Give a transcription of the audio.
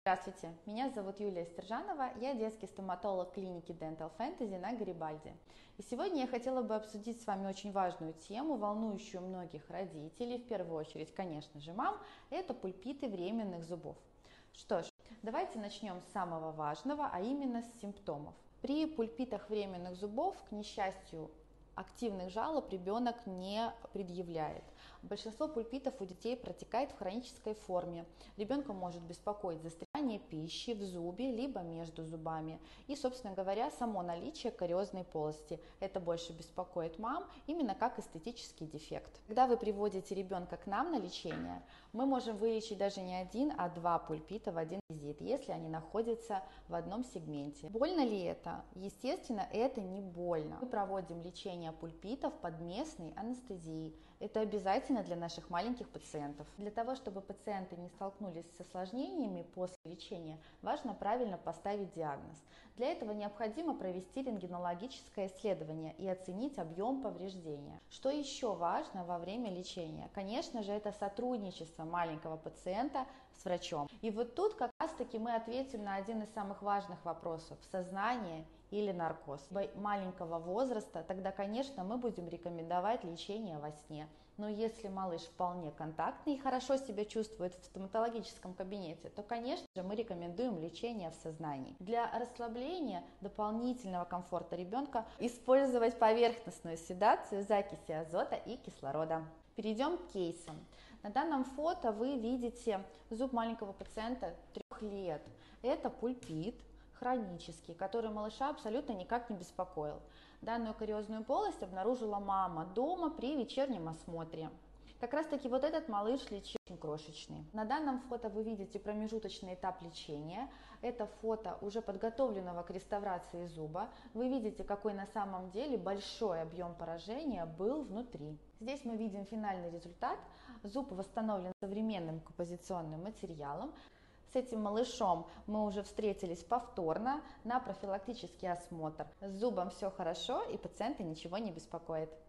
Здравствуйте, меня зовут Юлия Стержанова, я детский стоматолог клиники Dental Fantasy на Гарибальди. И сегодня я хотела бы обсудить с вами очень важную тему, волнующую многих родителей, в первую очередь, конечно же, мам, это пульпиты временных зубов. Что ж, давайте начнем с самого важного, а именно с симптомов. При пульпитах временных зубов, к несчастью, активных жалоб ребенок не предъявляет. Большинство пульпитов у детей протекает в хронической форме. Ребенка может беспокоить застревание пищи в зубе, либо между зубами. И, собственно говоря, само наличие кариозной полости. Это больше беспокоит мам, именно как эстетический дефект. Когда вы приводите ребенка к нам на лечение, мы можем вылечить даже не один, а два пульпита в один визит, если они находятся в одном сегменте. Больно ли это? Естественно, это не больно. Мы проводим лечение пульпитов под местной анестезией. Это обязательно для наших маленьких пациентов. Для того, чтобы пациенты не столкнулись с осложнениями после лечения, важно правильно поставить диагноз. Для этого необходимо провести рентгенологическое исследование и оценить объем повреждения. Что еще важно во время лечения? Конечно же, это сотрудничество маленького пациента с врачом. И вот тут как раз-таки мы ответим на один из самых важных вопросов – сознание или наркоз. Маленького возраста, тогда, конечно, мы будем рекомендовать лечение во сне. Но если малыш вполне контактный и хорошо себя чувствует в стоматологическом кабинете, то, конечно же, мы рекомендуем лечение в сознании. Для расслабления, дополнительного комфорта ребенка использовать поверхностную седацию закиси азота и кислорода. Перейдем к кейсам. На данном фото вы видите зуб маленького пациента 3 лет. Это пульпит хронический, который малыша абсолютно никак не беспокоил. Данную кариозную полость обнаружила мама дома при вечернем осмотре. Как раз таки вот этот малыш лечился очень крошечный. На данном фото вы видите промежуточный этап лечения. Это фото уже подготовленного к реставрации зуба. Вы видите, какой на самом деле большой объем поражения был внутри. Здесь мы видим финальный результат. Зуб восстановлен современным композиционным материалом. С этим малышом мы уже встретились повторно на профилактический осмотр. С зубом все хорошо и пациента ничего не беспокоит.